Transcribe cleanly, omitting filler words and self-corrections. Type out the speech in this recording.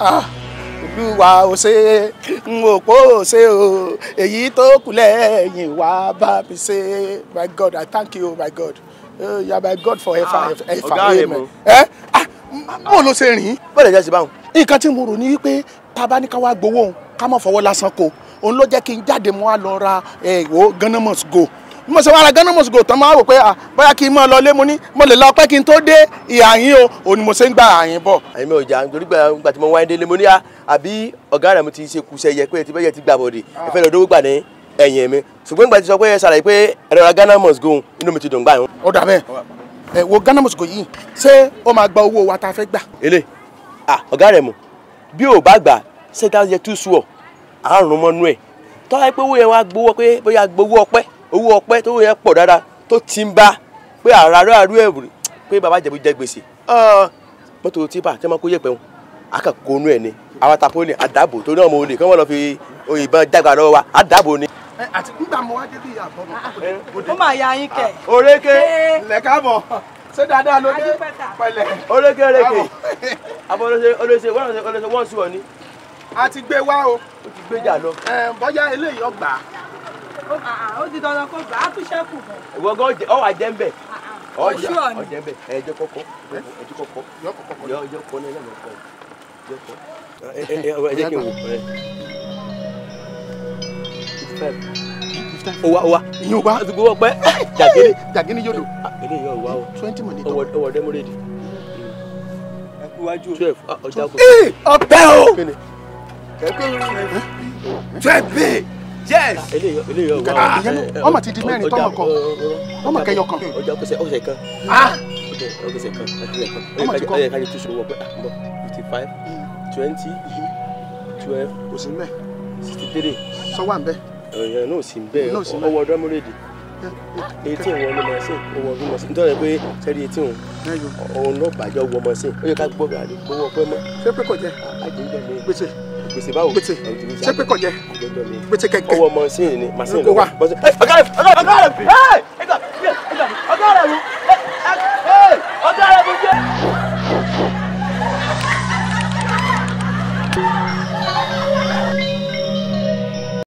Olúwa ò ṣe n ò pò ṣe o èyí tó kù lẹ́yìn wá bá mi ṣe. My God, I thank you, my God. You are my God forever. Ọ̀gá rẹ̀ mọ̀. Mo ló ṣe rìn. Bọ́ọ̀lù ẹ̀jẹ̀ ṣe báwọn. Nǹkan tí mo rò ní wípé tá a bá ní ká wá gbowó òun ká má fọwọ́ lásán kó òun ló jẹ́ kí n jáde mo wá lọ ra ìwò Ghana must go. Mo ṣe wá ra Ghana must go tán máa rò pé bóyá kí n mọ̀ lọ lé mo ní mo lè lọ pẹ́ kí n tó dé ìhà yín o òun ni mo ṣe ń gba àyìn bọ̀. Àyìnbó ọjà nítorí gbà tí mo wáyé délé mo ní àbí ọ̀gá rẹ̀ mo ti ṣe kùsẹ̀ yẹ pé ti bẹ́yẹ ti gbà bọ̀dẹ̀ ìfẹ́ lọ́dọ́ gbà ní ẹ̀yìn mi ṣùgbọ́n ìgbà tí sọ pé ẹ ṣàlàyé pé ẹ̀rọ ra Ghana must go inú mi ti dùn gbà yín. Ó dà bẹ́ẹ̀ wo Ghana must go yìí ṣé ó máa gba owó wa tá a fẹ́ gbà. Èlé ọ̀gá rẹ̀ mọ̀ bí ò bá gbà ṣé tá a yẹ tú sùọ̀ àrùn mọ́nú ẹ̀ tọ́lá pé owó yẹn wá gbowó pé bóyá gbowó ọpẹ́ tó yẹn pọ̀ dáadáa tó ti ń bá pé àràrà àrú ẹ̀rù pé bàbá Ìjẹ̀bú jẹ gbèsè mọ́tò típà tí wọ́n kó yẹ̀pẹ̀ wọn akẹ́kọ̀ọ́ inú ẹ̀ ni àwọn tapoli àdàbò tó náà mo lè kí wọ́n lọ fi òyìnbọn jágbá lọ́wọ́ wa àdàbò ni. Àti nígbà mo wá débi àbọ̀ ó máa ya yín kẹ̀. Oréké lẹ́kàbọ̀ ṣé dáadáa ló dé pẹ̀lẹ́. Oréké àbọ̀ olóṣè wọ́n sùn ọ̀ ni. A ti gbé wá o. Ó ti gbé jà lọ. Bọ́yá eléyìí ọgbà. Ó di dandan kó gbà á tún ṣẹ́kù fún. Ìwọ́gán ọ̀wà jẹ́ ń bẹ̀. Oṣù ọ̀nì. Ọ̀jẹ̀ ń bẹ̀ ẹ̀jẹ̀ kọ́kọ́. Yọ kọ́ ní ẹlẹ́mọ̀ kọ́. Ẹ jẹ́ kí n wò. 55. Ó wá. Ìyẹn ò wá. Ó ti gbowó pẹ́. Jàgínní yóò dò. Eléyìí ọ̀ wá o. 20 money. Ọwọ́ dẹ́mọ́rẹ́dì. Ẹ kú wájú. 12 ọjà kò. Ọpẹ́ o. 12. Yes. Eléyìí ọ̀ wá o. Ọmọ ti di mẹ́rin tọ́mọ kan. Ọmọ kẹyọ kan. Ọjà ọ̀sẹ̀ kan. Ọ̀sẹ̀ kan. Ọmọ ti kọ́. Ẹ káyọ̀ tó ṣe wọ pé 55, 20, 12, Òsì mẹ́. 63. Sọ wà ń bẹ́. Ẹ̀yàn náà sì ń bẹ́ẹ̀ ọwọ́ dẹ́mọ́rẹ́dì. 18 wọn ló máa ṣe owó ọdún mọ̀ sí nítorí pé sẹ́rí 18 òun náà bàjẹ́ owó ọmọ sí ó yẹ ká gbọ́ bàálù owó ọpẹ́ mọ́. Ṣé pé kò jẹ́? Gbèsè báwo? Ṣé pé kò jẹ́? Gbèsè kẹ̀kẹ́. Owó ọmọ sí ni màsíìnì Kò wá. ọ̀gá rẹ̀